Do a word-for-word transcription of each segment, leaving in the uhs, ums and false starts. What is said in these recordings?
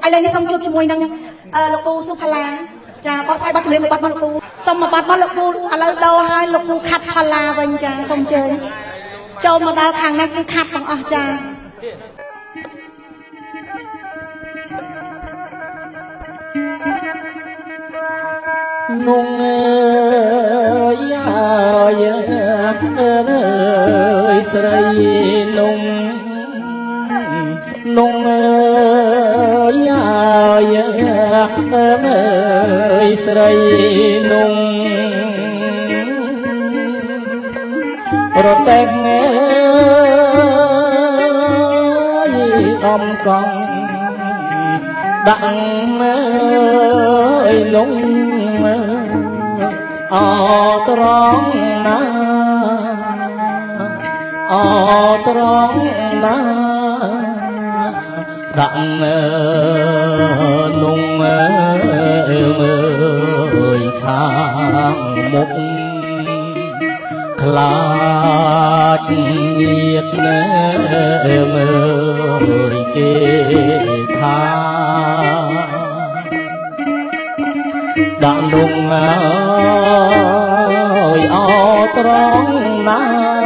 ឥឡូវនេះសូមជួបជាមួយនឹងលោកពូសុផាឡាចាបកស្រាយបទចម្រៀងរបស់លោកពូសូមមកបាត់មកលោកពូឥឡូវដោឲ្យលោកពូខាត់ផាឡាវិញចាសូមអញ្ជើញចូលមកដល់ខាងនេះគឺខាត់ទាំងអស់ចានងអើយអើយស្រីនងនងអើយអើយស្រីនងរតែងអើយអំកងដាក់អើយលងអត្រង់ណាអត្រង់ណាដាក់នងអើយខាងមុខខ្លាចញាតណាមើលគេថាដាក់នងអើយអត្រង់ណា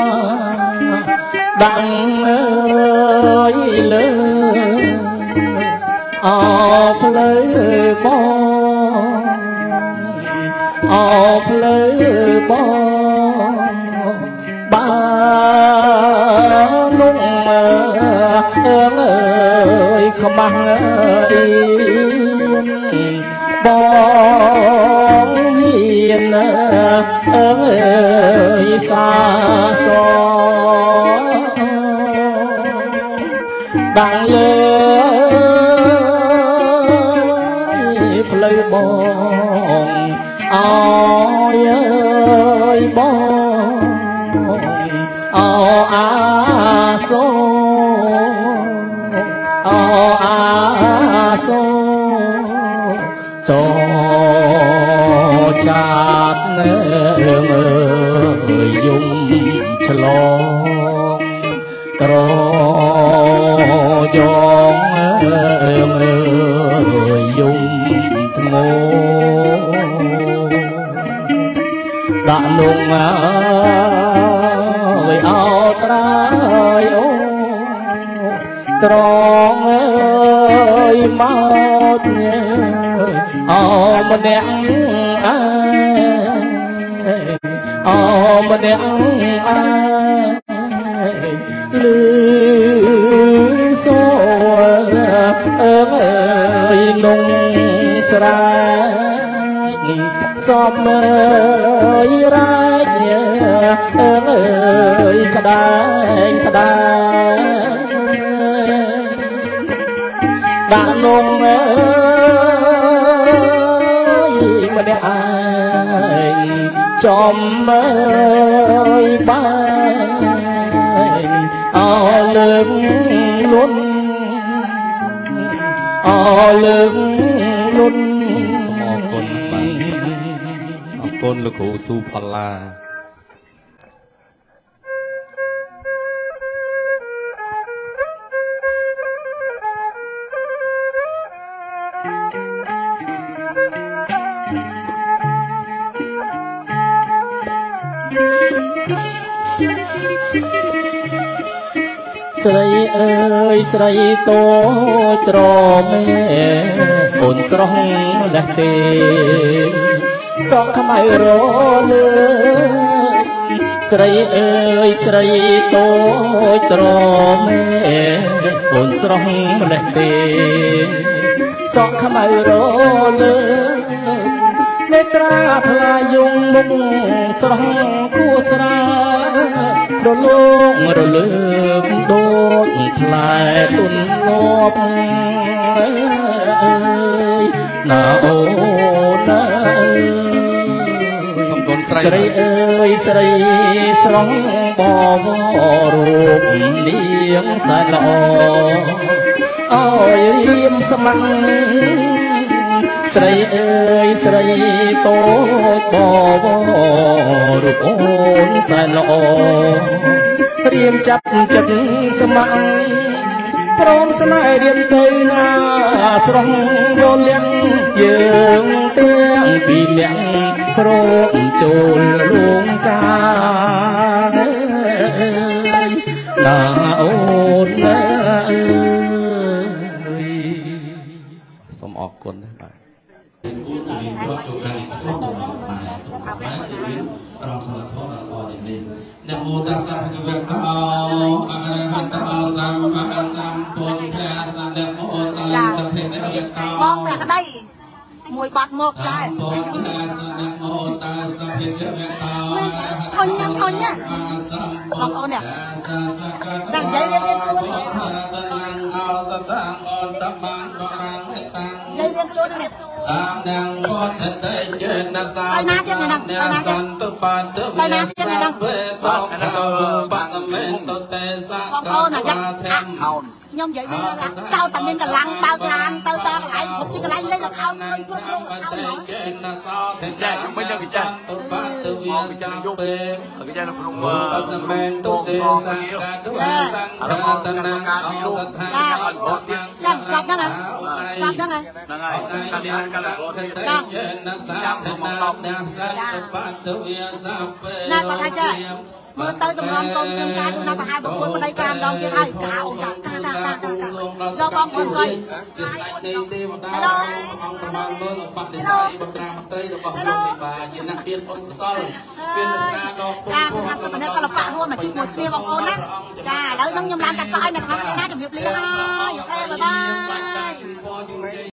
ដាក់អើយលើអផ្លូវបងអផ្លូវបងបានងអើយខ្មាស់អៀនបងហ៊ានអើយសាសដាំងលើផ្លូវបងអើយបងអោអាសូអោអាសូចោចាតនៅមើលយំឆ្លងត្រយងមើលយំធ្ងោដាក់នងអើយអោត្រាយអូត្រង់អើយមកអោម្នាក់អើយអោម្នាក់អើយលឺសូអើយនងស្រែកសំអើយរាជអើយក្តែងក្តែងដាក់នងអើយម្នាក់ឯងចំអើយបាយអោលើកលុនអោលើកលុនសូមអរគុណបាទអរគុណលោកគ្រូស៊ូផល្លាស្រីអើយស្រីតូចត្រមេអូនស្រស់លះទេសក់ខ្មៅរលើស្រីអើយស្រីតូចត្រមេអូនស្រស់លះទេសក់ខ្មៅរលើមេត្រាថ្លាយងមុខស្រស់គួស្រារលោងរលើកដូចផ្លែទុនងាប់អើយណាអូនអើយសំគុណស្រីស្រីអើយស្រីស្រស់បវររូបនាងសែនល្អអើយរៀមស្មាំងស្រីអើយស្រីតូចបវររូបអូនសែនល្អរៀមចាប់ចិត្តស្មាំងព្រមស្នេហ៍រៀនទៅណាស្រស់រលៀងយើងទាំងពីរនាក់ទ្រពចូលរោងការណាអូនណាអើយសូមអរគុណបាទ trong sở thọ là có điểm đi nam mô tát sa phật vẹt tao a la hán tao sam ma sam bồn thea sam nam mô tát sa phật vẹt tao mong mẹ cái đây mùi bát mộc trai bồn thea sam nam mô tát sa phật vẹt tao thôi nha thôi nha mong con nè đang dây lên lên luôn dây lên luôn nè sam đang có thật đây trên na sa tay na trên này nè tay na trên tay na trên này nè con ô nè chắc nhom vậy nên là trao tầm nên cả lăng bao tràn từ ta lại một cái lăng lên là không lên cướp luôn không nữa cái cha không biết đâu cái cha cái cha vô cái cha nó không tôn son cái yêu ở đó tân năng luôn chăm chăm đó ngay chăm đó ngay cái đi cái là có thể chăm không mong lòng nè còn hai cha mưa tới tụi con con chân cái chúng ta phải hai bữa cuối bên đây cam đâu chứ hai cào cào cào cào cào cào do con con coi hello cha cái thằng sập này sao là phạ luôn mà chịu ngồi kia vòng ôn á cha đấy nó nhom lan cắt sỏi này thằng cái ná chụp hiệp lia ha ok bye bye